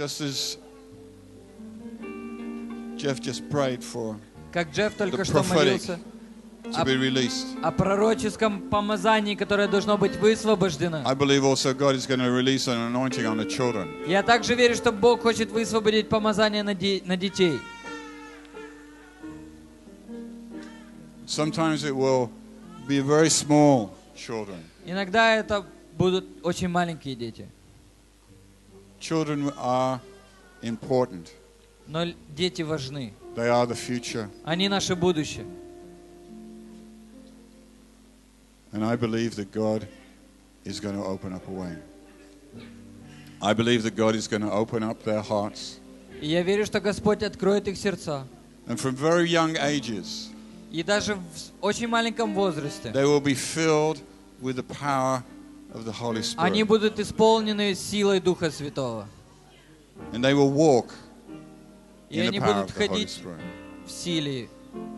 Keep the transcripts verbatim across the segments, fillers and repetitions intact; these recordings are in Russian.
Just as Jeff just prayed for Как Джефф the только что prophetic молился to be released. о пророческом помазании, которое должно быть высвобождено. I believe also God is going to release an anointing on the children. Я также верю, что Бог хочет высвободить помазание на, де- на детей. Sometimes it will be very small children. Иногда это будут очень маленькие дети. Children are important. Но л- дети важны. They are the future. Они наше будущее. And I believe that God is going to open up a way. I believe that God is going to open up their hearts. И я верю, что Господь откроет их сердца. And from very young ages, И даже в с- очень маленьком возрасте they will be filled with the power of the Holy они Spirit. будут исполнены силой Духа Святого. And they will walk И in the они power будут of the Holy ходить Spirit. в силе.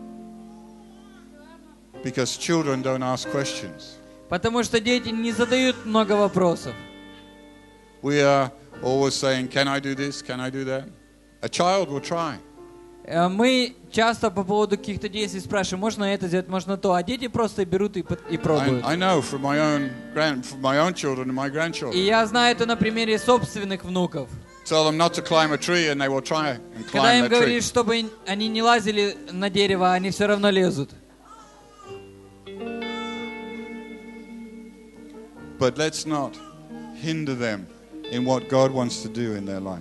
Because children don't ask questions. Потому что дети не задают много вопросов. We are always saying, can I do this? Can I do that? A child will try. Э, Мы часто по поводу каких-то действий спрашиваем, можно это сделать, можно то, а дети просто берут и, пот- и I, пробуют. I know from my own grand, from my own children and my И grandchildren. я знаю это на примере собственных внуков. Tell them not to climb a tree and they will try and Когда climb им that tree. говоришь, чтобы они не лазили на дерево, они все равно лезут. But let's not hinder them in what God wants to do in their life.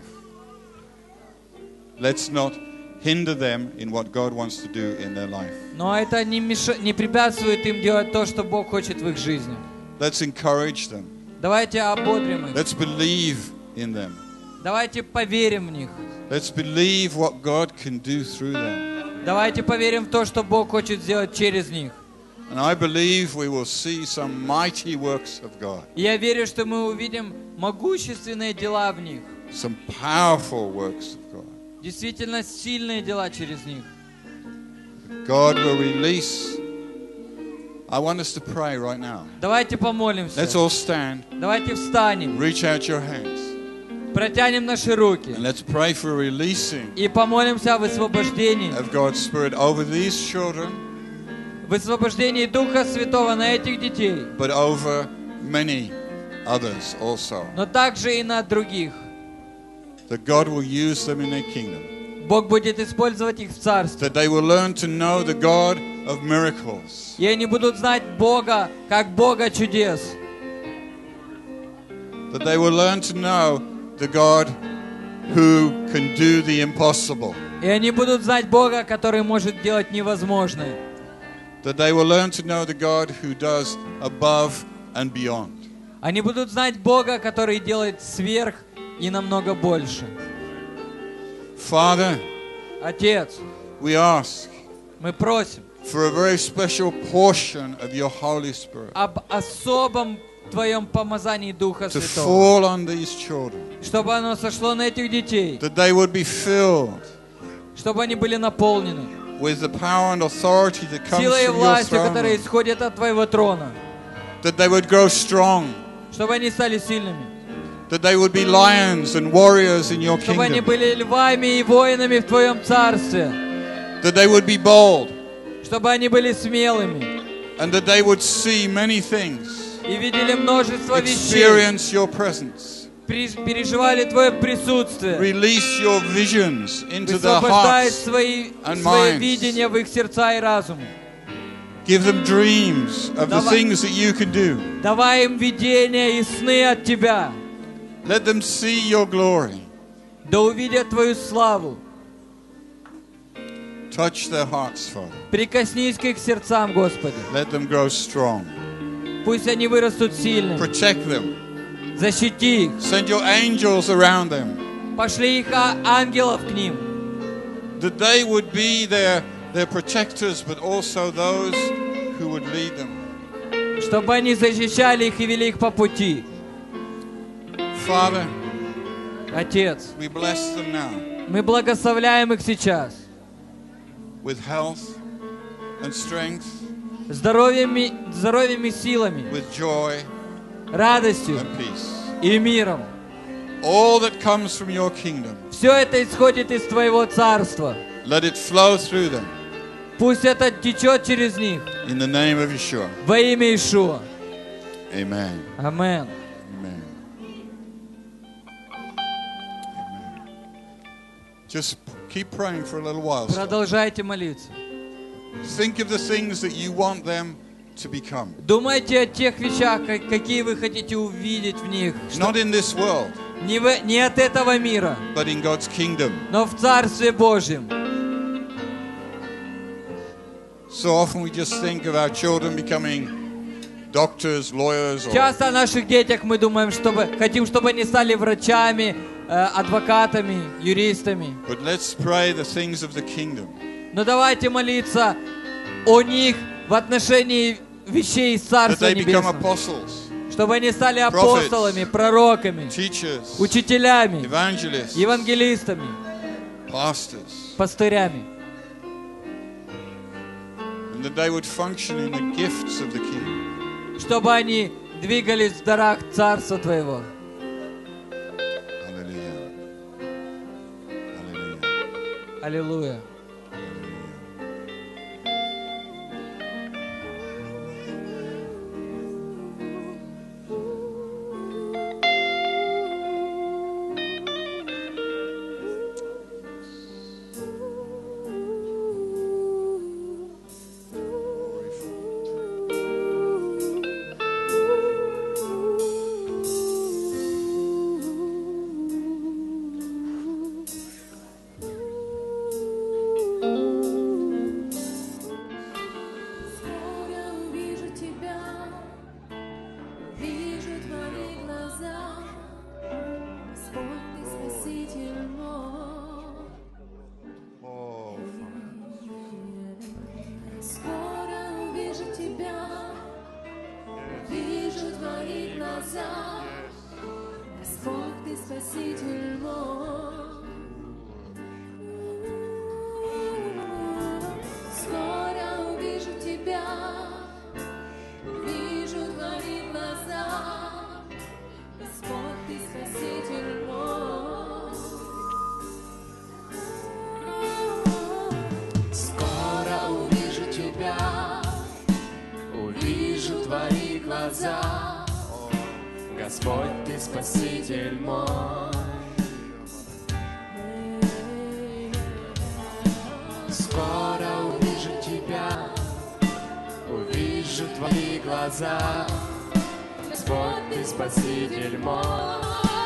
Let's not hinder them in what God wants to do in their life. Но это не, меш... не препятствует им делать то, что Бог хочет в их жизни. Let's encourage them. Давайте ободрим их. Let's believe in them. Давайте поверим в них. Let's believe what God can do through them. Давайте поверим в то, что Бог хочет сделать через них. And I believe we will see some mighty works of God. И я верю, что мы увидим могущественные дела в них. Some powerful works of God. Действительно сильные дела через них. God will release. I want us to pray right now. Давайте помолимся. Let's all stand. Давайте встанем. Reach out your hands. Протянем наши руки. And let's pray for releasing И помолимся о высвобождении. of God's Spirit over these children, Высвобождении Духа Святого на этих детей. but over many others also. Но также и на других. That God will use them in their kingdom. Бог будет использовать их в царстве. That they will learn to know the God of miracles. И они будут знать Бога, как Бога чудес. That they will learn to know the God who can do the impossible. И они будут знать Бога, который может делать невозможное. That they will learn to know the God who does above and beyond. Они будут знать Бога, который делает сверх и намного больше. Father, Отец, we ask мы просим for a very special portion of your Holy Spirit об особом Твоем помазании Духа to Святого, fall on these children. чтобы оно сошло на этих детей, That they would be filled чтобы они были наполнены with the power and authority that comes силой и from your властью, throne. которая исходит от Твоего трона, That they would grow strong. чтобы они стали сильными, That they would be lions and warriors in your чтобы они kingdom. были львами и воинами в Твоем Царстве, That they would be bold. чтобы они были смелыми And that they would see many things. и видели множество вещей, Experience your presence. при- переживали Твое присутствие, Release your visions into their высвобождает hearts. свои, and свои minds. видения в их сердца и разум. Give them dreams of the Давай- things that you can do. Давай им видения и сны от Тебя, Let them see your glory. да увидят Твою славу. Touch their hearts, Father. Прикоснись к их сердцам, Господи. Let them grow strong. Пусть они вырастут сильными. Protect them. Защити их. Send your angels around them. Пошли их а- ангелов к ним. That they would be their, their protectors, but also those who would lead them. Чтобы они защищали их и вели их по пути. Father, Отец, we bless them now мы благословляем их сейчас with health and strength, здоровьем, и- здоровьем и силами, with joy радостью and peace. и миром. All that comes from your kingdom, Все это исходит из Твоего Царства. let it flow through them. Пусть это течет через них. In the name of Yeshua. Во имя Иешуа. Amen. Амен. Amen. Amen. Just keep praying for a little while. Продолжайте молиться. Think of the things that you want them to become. Думайте о тех вещах, ка- какие вы хотите увидеть в них. Что- Not in this world, Не, в- не от этого мира, but in God's kingdom. но в Царстве Божьем. So often we just think of our children becoming doctors, lawyers, or Часто о наших детях мы думаем, чтобы хотим, чтобы они стали врачами, э, адвокатами, юристами. but let's pray the things of the kingdom. Но давайте молиться о них в отношении вещей из That Царства they become Небесного. apostles, Чтобы они стали апостолами, пророками, teachers, учителями, evangelists, евангелистами, pastors, пастырями. and that they would function in the gifts of the King. Чтобы они двигались в дарах Царства Твоего. Hallelujah. Hallelujah. Аллилуйя. Скоро увижу тебя, увижу твои глаза, Господь, ты Спаситель мой. Скоро увижу тебя, увижу твои глаза, Господь, ты Спаситель мой. Скоро увижу тебя, увижу твои глаза, Господь, ты Спаситель мой. Скоро увижу тебя, увижу твои глаза, Господь, ты Спаситель мой. Скоро увижу тебя, увижу твои глаза, Господь, ты Спаситель мой.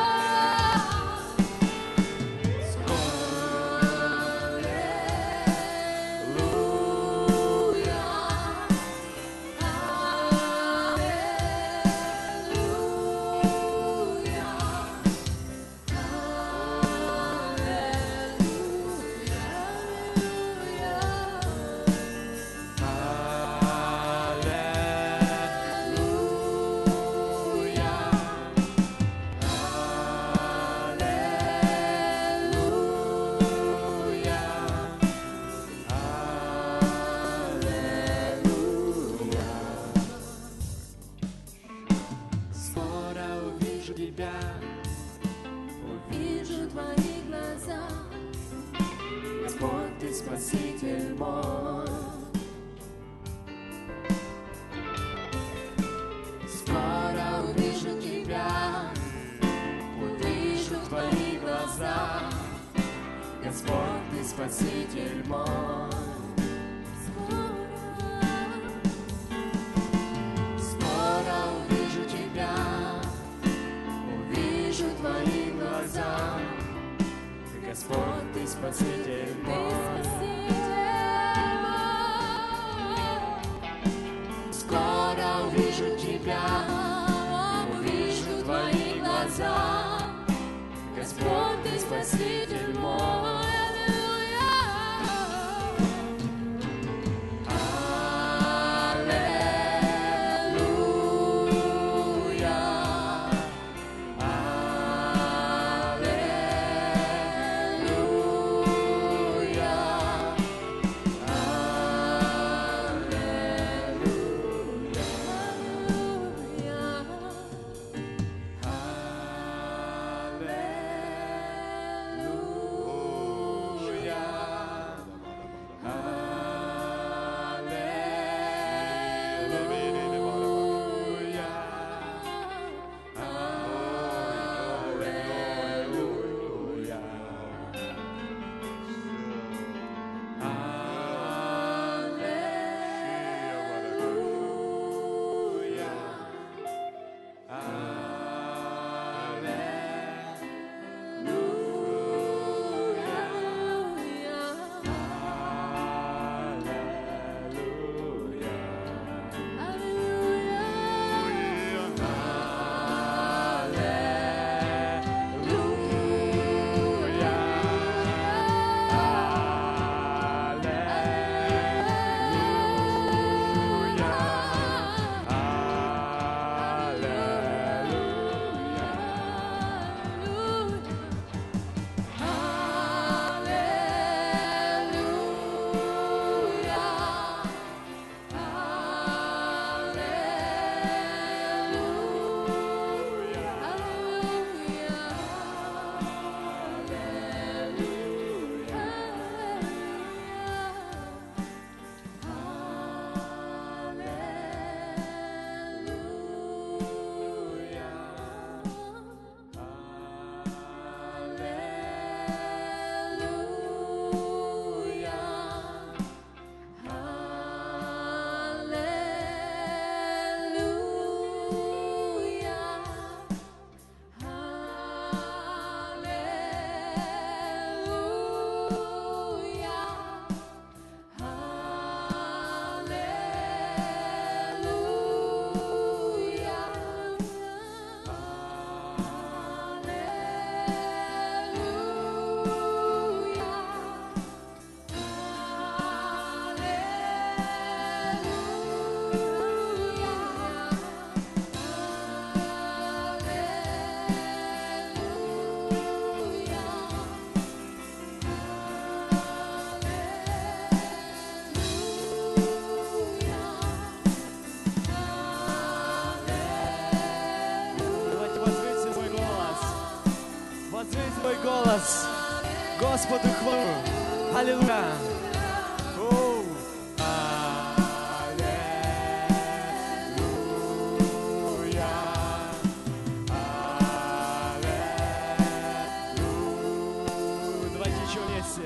Скоро увижу тебя, Вижу твои глаза, Господь, ты Спаситель мой. Скоро увижу тебя, увижу твои глаза, Господь, ты Спаситель мой. Скоро увижу тебя, увижу твои глаза, Господь, ты Спаситель мой. Скоро увижу тебя, увижу твои глаза, Господь, ты Спаситель мой. голос. Господу хвалу. Аллилуйя. Оу. Аллилуйя. Аллилуйя. Давайте еще вместе.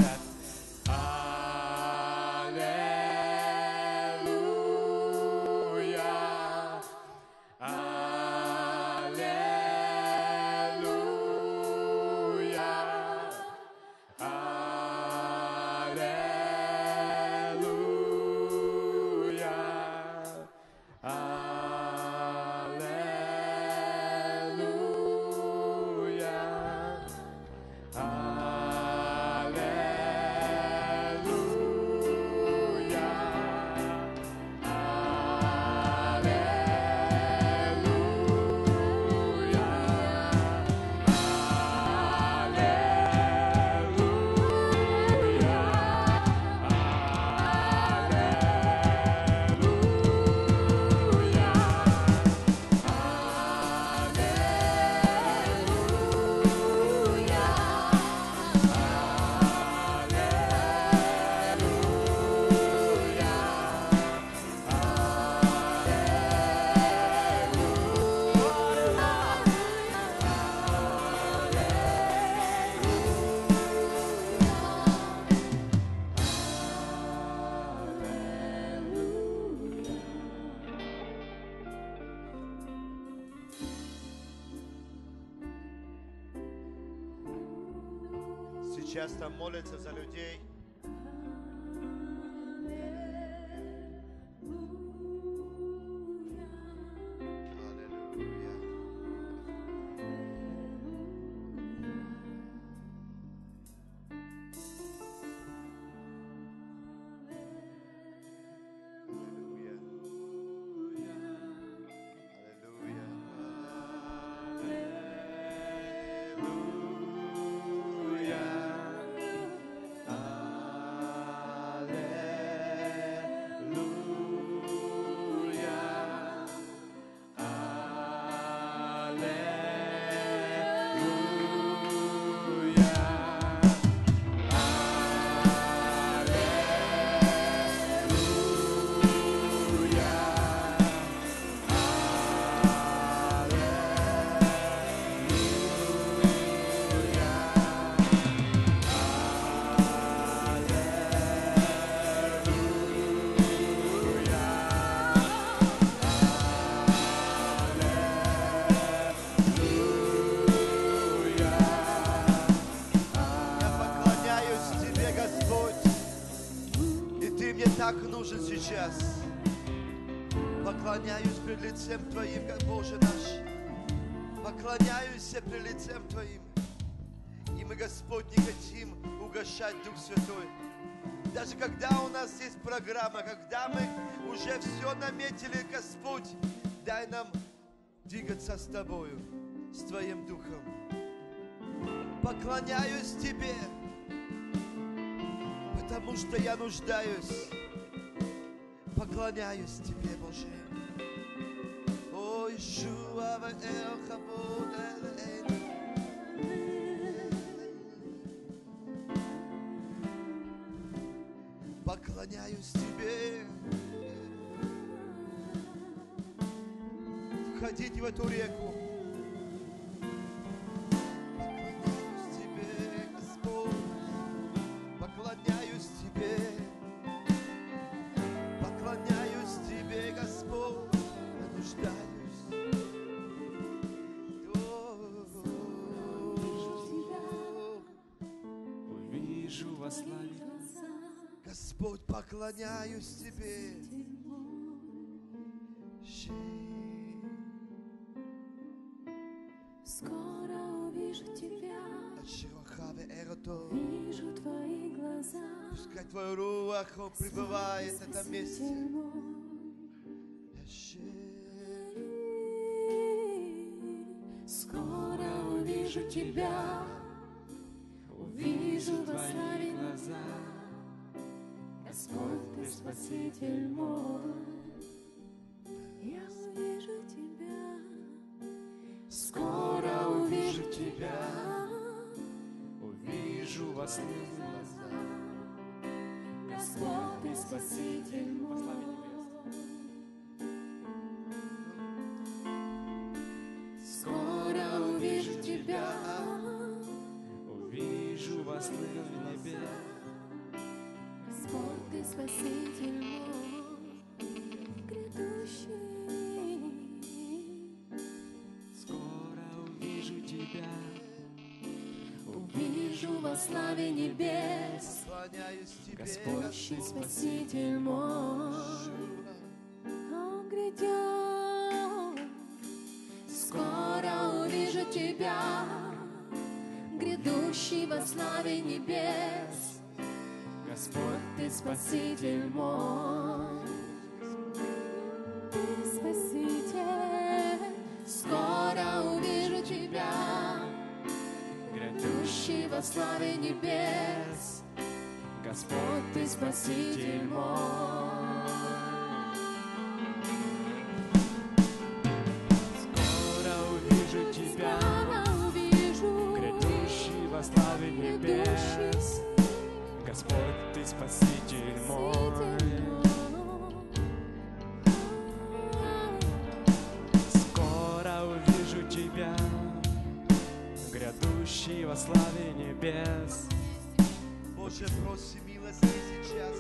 Сейчас там молятся за людей. Аллилуйя. Аллилуйя. Так нужен сейчас. Поклоняюсь пред лицем Твоим, как Боже наш. Поклоняюсь пред лицем Твоим. И мы, Господь, не хотим угошать Дух Святой. Даже когда у нас есть программа, когда мы уже все наметили, Господь, дай нам двигаться с Тобою, с Твоим Духом. Поклоняюсь Тебе, потому что я нуждаюсь. Поклоняюсь Тебе, Боже. О, Иешуа ваэл хавод элейну. Поклоняюсь Тебе. Входите в эту реку. Поклоняюсь Тебе, Господь. Поклоняюсь Тебе. Поклоняюсь Тебе, Господь, я нуждаюсь. Увижу во славе. Господь, поклоняюсь Тебе. Скоро увижу Тебя, вижу Твои глаза. Пускай Твой руах, Он пребывает в этом месте. Скоро увижу Тебя, увижу во славе глаза. Господь, Ты Спаситель мой, я увижу Тебя. Скоро увижу Тебя, вас глаза. Господь, Ты Спаситель мой. Скоро увижу Тебя, Увижу вас в небе. Господь, Ты Спаситель мой, грядущий. Скоро увижу тебя. Увижу во славе небес, Поклоняюсь Тебе, Господь, Ты Спаситель мой. Он грядет, скоро увижу Тебя, грядущий во славе небес. Господь, Ты Спаситель мой, Ты Спаситель, скоро увижу Тебя, грядущий во славе небес. Господь, Ты Спаситель мой. скоро увижу тебя, Скоро увижу, грядущий во славе небес. грядущий Господь, Ты Спаситель мой. Спаситель мой. Скоро увижу тебя, грядущий во славе небес. Боже, проси милости сейчас.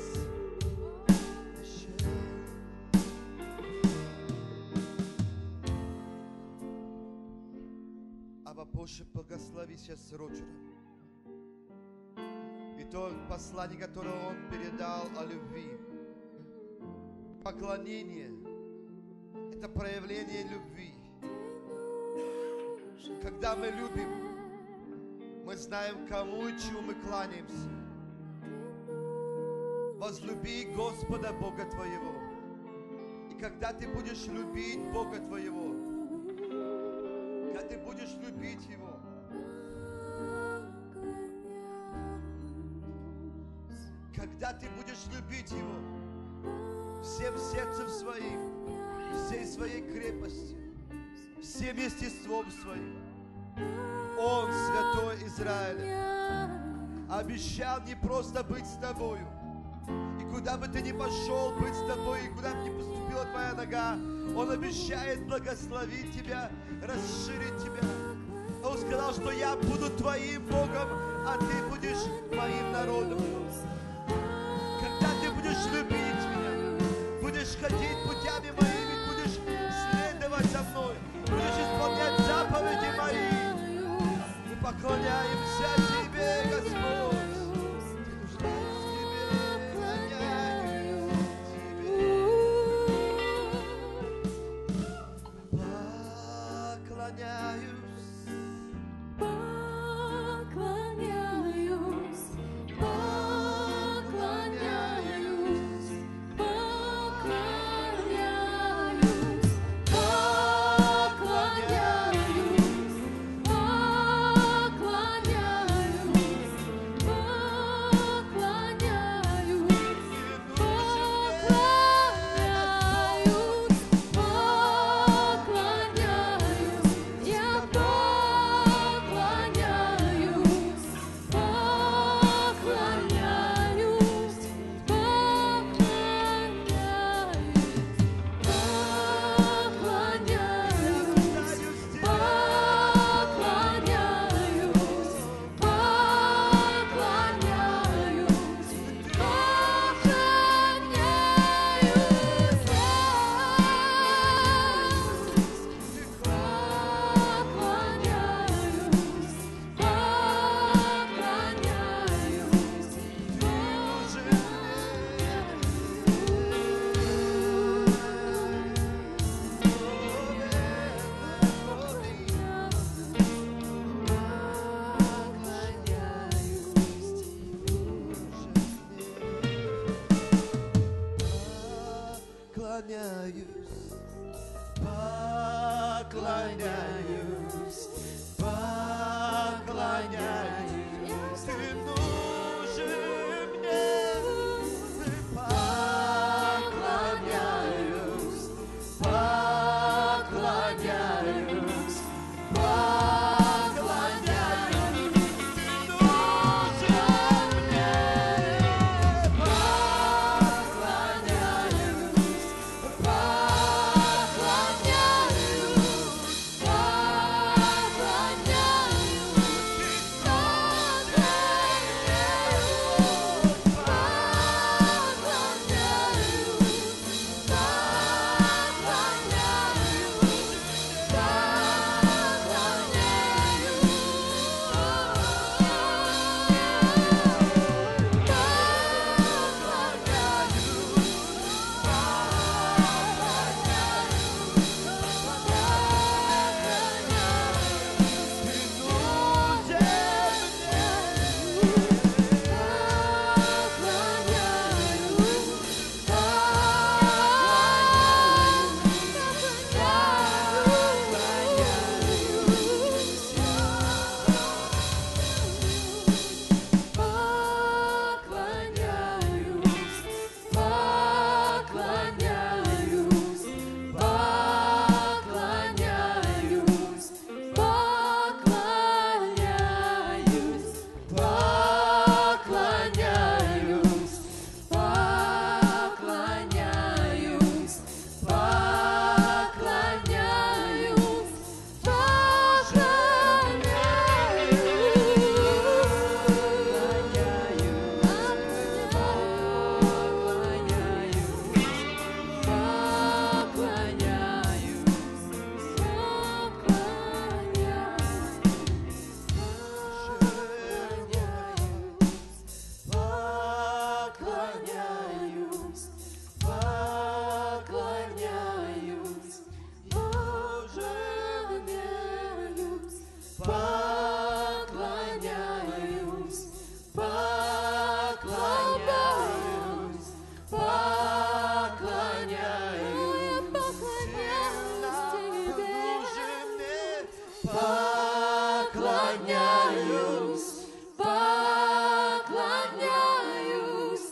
Аба, Боже, благослови сейчас Роджера. И то послание, которое он передал о любви. Поклонение – это проявление любви. Когда мы любим, мы знаем, кому и чему мы кланяемся. Возлюби Господа Бога твоего. И когда ты будешь любить Бога твоего, когда ты будешь любить Его, когда ты будешь любить Его всем сердцем своим, всей своей крепостью, всем естеством своим, Он, Святой Израиля, обещал не просто быть с тобою, и куда бы ты ни пошел, быть с тобой, и куда бы ни поступила твоя нога, Он обещает благословить тебя, расширить тебя. Он сказал, что я буду твоим Богом, а ты будешь моим народом. Когда ты будешь любить меня, будешь ходить путями моими, будешь следовать за мной, будешь исполнять заповеди мои, мы поклоняемся Тебе, Господь. Поклоняюсь, поклоняюсь, ты нужен мне. Поклоняюсь, поклоняюсь, поклоняюсь, ты нужен поклоняюсь, поклоняюсь,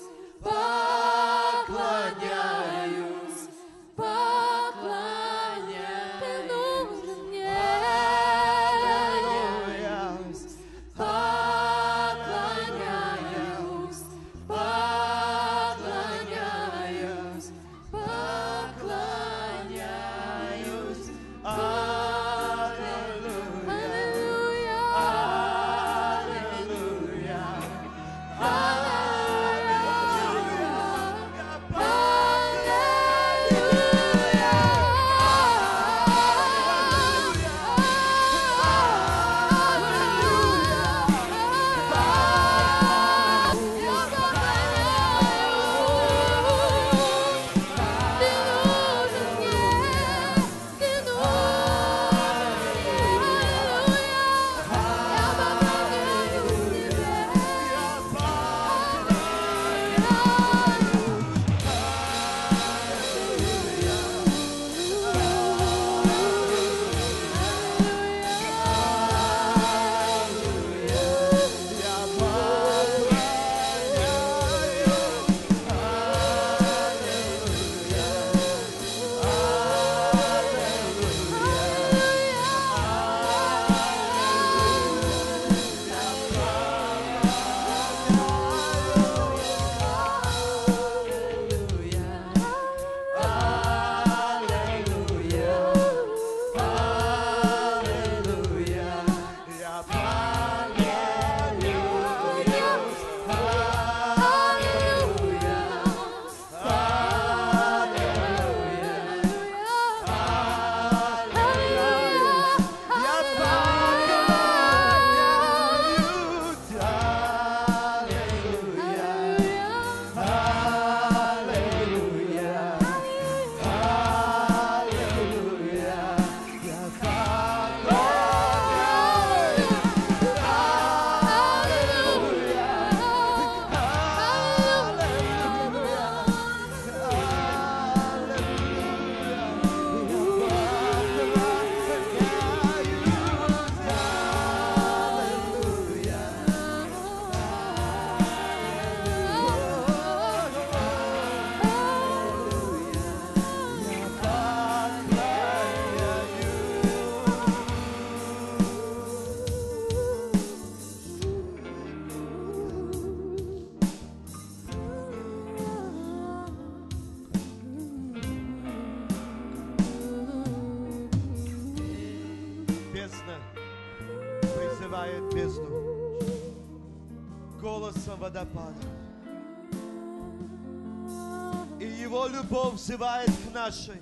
поклоняюсь, поклоняюсь. Ты нужен мне. Поклоняюсь, поклоняюсь, поклоняюсь, аллилуйя, аллилуйя, Бездна призывает бездну голосом водопада. И его любовь взывает к нашей.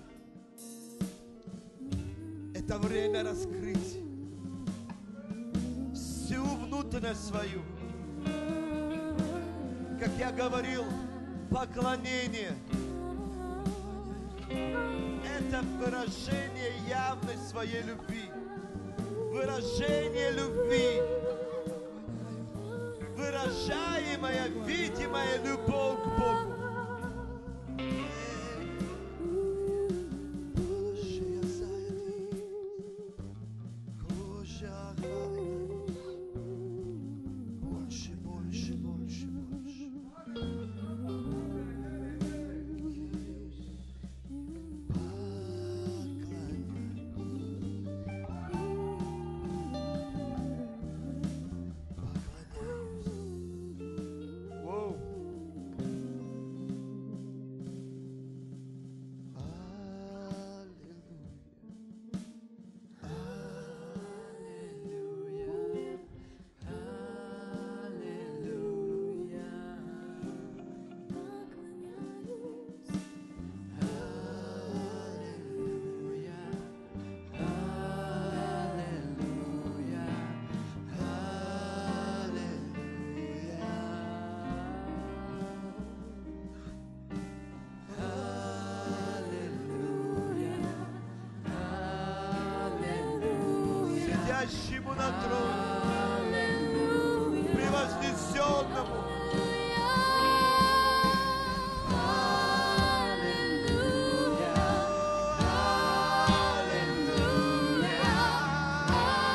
Это время раскрыть всю внутренность свою. Как я говорил, поклонение — это выражение явной своей любви. Выражение любви. Выражаемая, видимая любовь к Богу. Больше, больше, больше, больше. Воу. Сидящему на троне, превознесенному. Аллилуйя, аллилуйя,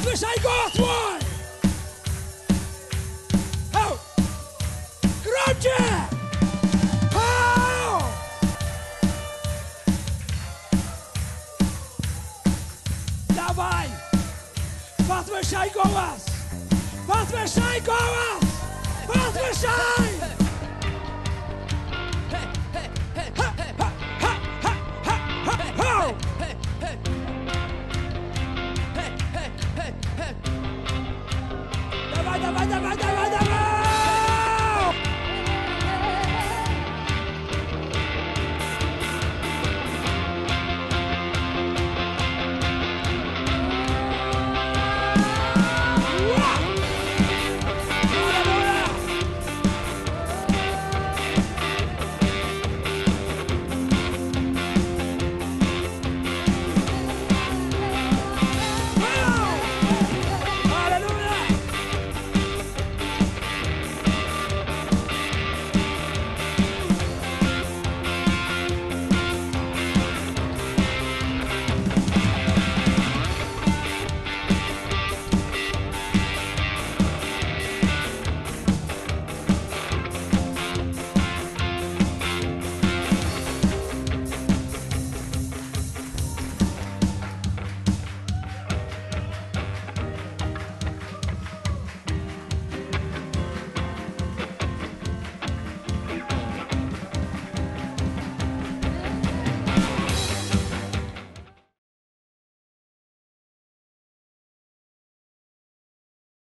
Возвышай голос твой! Ау! Громче! Ау! Давай! Возвышай голос! Возвышай голос! Возвышай!